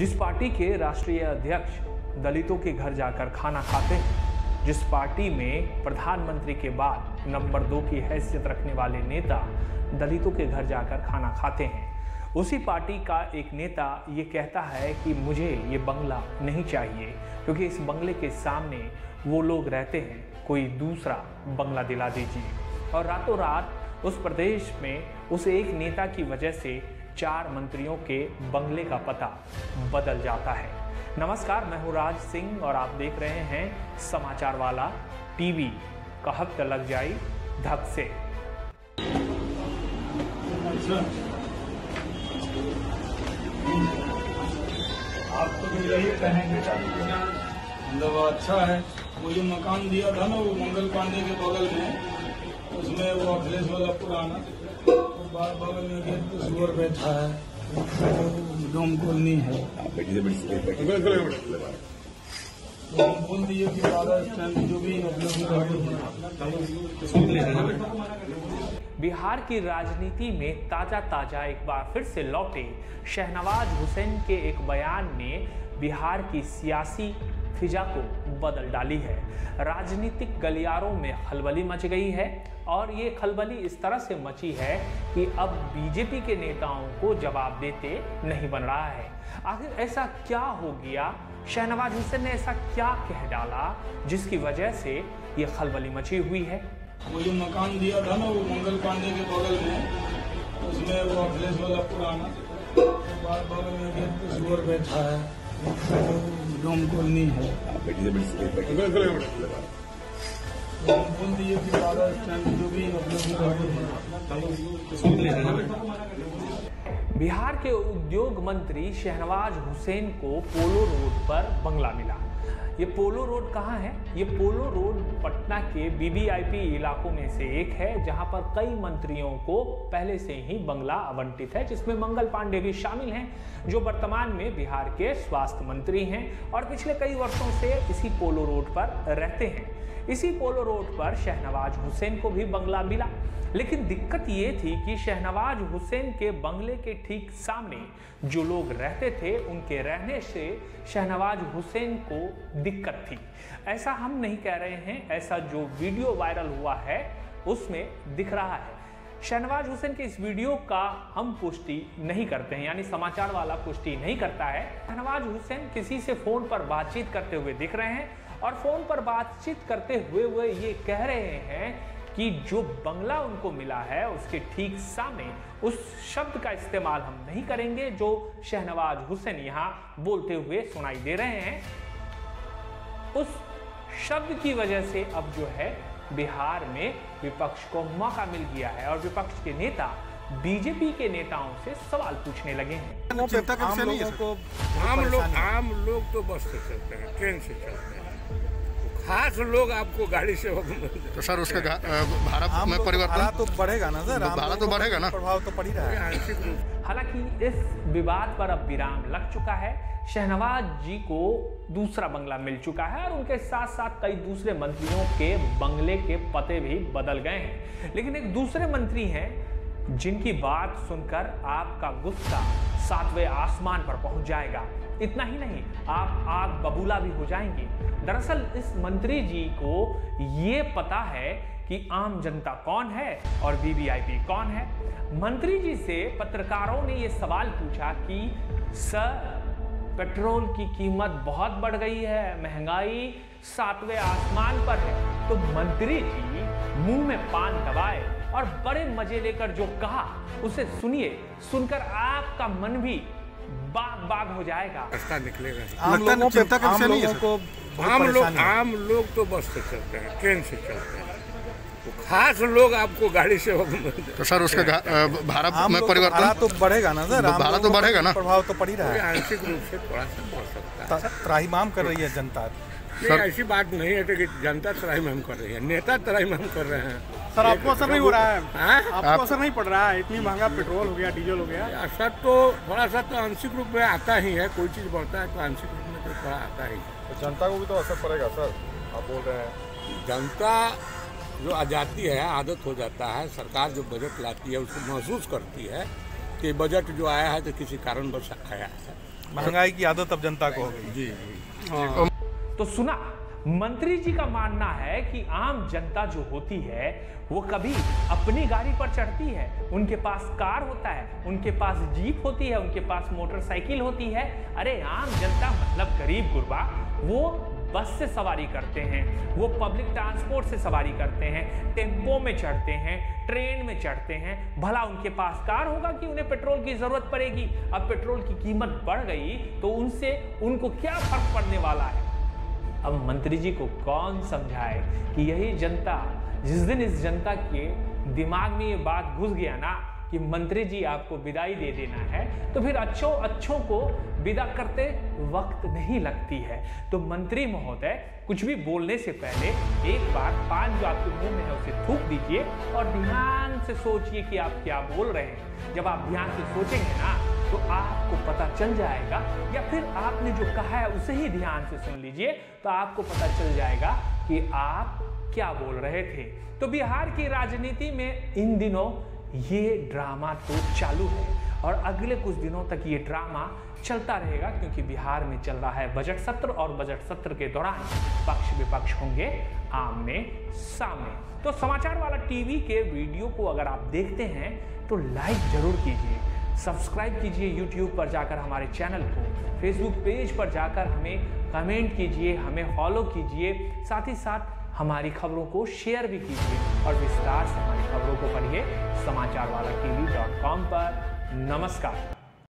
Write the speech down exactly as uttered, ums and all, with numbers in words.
जिस पार्टी के राष्ट्रीय अध्यक्ष दलितों के घर जाकर खाना खाते हैं, जिस पार्टी में प्रधानमंत्री के बाद नंबर दो की हैसियत रखने वाले नेता दलितों के घर जाकर खाना खाते हैं, उसी पार्टी का एक नेता ये कहता है कि मुझे ये बंगला नहीं चाहिए क्योंकि इस बंगले के सामने वो लोग रहते हैं, कोई दूसरा बंगला दिला दीजिए। और रातों रात उस प्रदेश में उस एक नेता की वजह से चार मंत्रियों के बंगले का पता बदल जाता है। नमस्कार, मैं हूँ राज सिंह और आप देख रहे हैं समाचार वाला टीवी। कहत लग जाई धक से। आप तो यही कहेंगे मतलब अच्छा है। वो जो मकान दिया था ना वो मंगल पांडे के बगल में, उसमें वो अखिलेश वाला पुराना बगल में गेट पे सुअर बैठा है, डोम कॉलोनी है। तो हम बोल दिए कि दादा इस टाइम जो भी बिहार की राजनीति में ताजा ताजा एक बार फिर से लौटे शहनवाज हुसैन के एक बयान ने बिहार की सियासी फिजा को बदल डाली है। राजनीतिक गलियारों में खलबली मच गई है और ये खलबली इस तरह से मची है कि अब बीजेपी के नेताओं को जवाब देते नहीं बन रहा है। आखिर ऐसा क्या हो गया? शहनवाज हुसैन ने ऐसा क्या कह डाला जिसकी वजह से ये खलबली मची हुई है? वो जो मकान दिया था ना वो मंगल पांडे के बगल में, उसमें वो अखिलेश वाला पुराना बगल में गेट पे सुअर बैठा है, डोम कॉलोनी है। तो हम बोल दिए कि दादा इस टाइम जो भी बिहार के उद्योग मंत्री शहनवाज हुसैन को पोलो रोड पर बंगला मिला। ये पोलो रोड कहाँ है? ये पोलो रोड पटना के वीवीआईपी इलाकों में से एक है जहां पर कई मंत्रियों को पहले से ही बंगला आवंटित है, जिसमें मंगल पांडे भी शामिल हैं जो वर्तमान में बिहार के स्वास्थ्य मंत्री हैं और पिछले कई वर्षों से इसी पोलो रोड पर रहते हैं। इसी पोलो रोड पर शहनवाज हुसैन को भी बंगला मिला, लेकिन दिक्कत ये थी कि शहनवाज हुसैन के बंगले के ठीक सामने जो लोग रहते थे उनके रहने से शहनवाज हुसैन को दिक्कत थी। ऐसा हम नहीं कह रहे हैं, ऐसा जो वीडियो वायरल हुआ है उसमें दिख रहा है। शहनवाज हुसैन के इस वीडियो का हम पुष्टि नहीं करते हैं, यानी समाचार वाला पुष्टि नहीं करता है। शहनवाज हुसैन किसी से फोन पर बातचीत करते हुए दिख रहे हैं और फोन पर बातचीत करते हुए वो ये कह रहे हैं कि जो बंगला उनको मिला है उसके ठीक सामने उस शब्द का इस्तेमाल हम नहीं करेंगे जो शहनवाज हुसैन यहाँ बोलते हुए सुनाई दे रहे हैं। उस शब्द की वजह से अब जो है बिहार में विपक्ष को मौका मिल गया है और विपक्ष के नेता बीजेपी के नेताओं से सवाल पूछने लगे हैं। आम लोगों को आम लोग आम लोग तो बस से चलते हैं, ट्रेन से चलते हैं, खास लोग आपको गाड़ी से तो सर उसका भाड़ा में परिवर्तन तो बढ़ेगा ना सर, भाड़ा तो बढ़ेगा ना, प्रभाव तो पड़ ही रहा है। हालांकि इस विवाद पर अब विराम लग चुका है। शहनवाज जी को दूसरा बंगला मिल चुका है और उनके साथ साथ कई दूसरे मंत्रियों के बंगले के पते भी बदल गए हैं, लेकिन एक दूसरे मंत्री हैं जिनकी बात सुनकर आपका गुस्सा सातवें आसमान पर पहुंच जाएगा। इतना ही नहीं, आप आग बबूला भी हो जाएंगे। दरअसल इस मंत्री जी को ये पता है कि आम जनता कौन है और वीवीआईपी कौन है। मंत्री जी से पत्रकारों ने ये सवाल पूछा कि सर, पेट्रोल की कीमत बहुत बढ़ गई है, महंगाई सातवें आसमान पर है। तो मंत्री जी मुंह में पान दबाए और बड़े मजे लेकर जो कहा उसे सुनिए। सुनकर आपका मन भी बाग बाग हो जाएगा। रास्ता निकलेगा। आम लोगों चिंता का विषय नहीं है को आम लोग आम लोग तो बस से चलते हैं, ट्रेन से चलते हैं, तो खास लोग आपको गाड़ी से तो सर उसका भाड़ा में परिवर्तन तो बढ़ेगा ना सर, भाड़ा तो बढ़ेगा ना, प्रभाव तो पड़ ही रहा है। आंशिक रूप से थोड़ा सा बढ़ सकता है। त्राहिमाम कर रही है जनता। नहीं, ऐसी बात नहीं है कि जनता त्राहिमाम कर रही है, नेता त्राहिमाम कर रहे हैं। सर आपको असर नहीं हो रहा है? हाँ? आपको असर नहीं पड़ रहा है? इतनी महंगा पेट्रोल हो गया, डीजल हो गया। असर तो थोड़ा सा तो आंशिक रूप में आता ही है। कोई चीज़ बढ़ता है तो आंशिक रूप में तो थोड़ा आता ही है। तो जनता को भी तो असर पड़ेगा सर, आप बोल रहे हैं। जनता जो आ जाती है, आदत हो जाता है, सरकार जो बजट लाती है उसको महसूस करती है कि बजट जो आया है तो किसी कारणवश आया है। महंगाई की आदत अब जनता को हो गई। जी हाँ। तो सुना, मंत्री जी का मानना है कि आम जनता जो होती है वो कभी अपनी गाड़ी पर चढ़ती है, उनके पास कार होता है, उनके पास जीप होती है, उनके पास मोटरसाइकिल होती है। अरे आम जनता मतलब गरीब गुरबा, वो बस से सवारी करते हैं, वो पब्लिक ट्रांसपोर्ट से सवारी करते हैं, टेम्पो में चढ़ते हैं, ट्रेन में चढ़ते हैं। भला उनके पास कार होगा कि उन्हें पेट्रोल की जरूरत पड़ेगी? अब पेट्रोल की कीमत बढ़ गई तो उनसे उनको क्या फर्क पड़ने वाला है? अब मंत्री जी को कौन समझाए कि यही जनता, जिस दिन इस जनता के दिमाग में ये बात घुस गया ना कि मंत्री जी आपको विदाई दे देना है, तो फिर अच्छों अच्छों को विदा करते वक्त नहीं लगती है। तो मंत्री महोदय, कुछ भी बोलने से पहले एक बार पान जो आपके मुंह में है उसे थूक दीजिए और ध्यान से सोचिए कि आप क्या बोल रहे हैं। जब आप ध्यान से सोचेंगे ना तो आपको पता चल जाएगा, या फिर आपने जो कहा है उसे ही ध्यान से सुन लीजिए तो आपको पता चल जाएगा कि आप क्या बोल रहे थे। तो बिहार की राजनीति में इन दिनों ये ड्रामा तो चालू है और अगले कुछ दिनों तक ये ड्रामा चलता रहेगा, क्योंकि बिहार में चल रहा है बजट सत्र और बजट सत्र के दौरान पक्ष विपक्ष होंगे आमने सामने। तो समाचार वाला टीवी के वीडियो को अगर आप देखते हैं तो लाइक जरूर कीजिए, सब्सक्राइब कीजिए यूट्यूब पर जाकर हमारे चैनल को, फेसबुक पेज पर जाकर हमें कमेंट कीजिए, हमें फॉलो कीजिए, साथ ही साथ हमारी खबरों को शेयर भी कीजिए और विस्तार से हमारी खबरों को पढ़िए समाचार वाला टीवी डॉट कॉम पर। नमस्कार।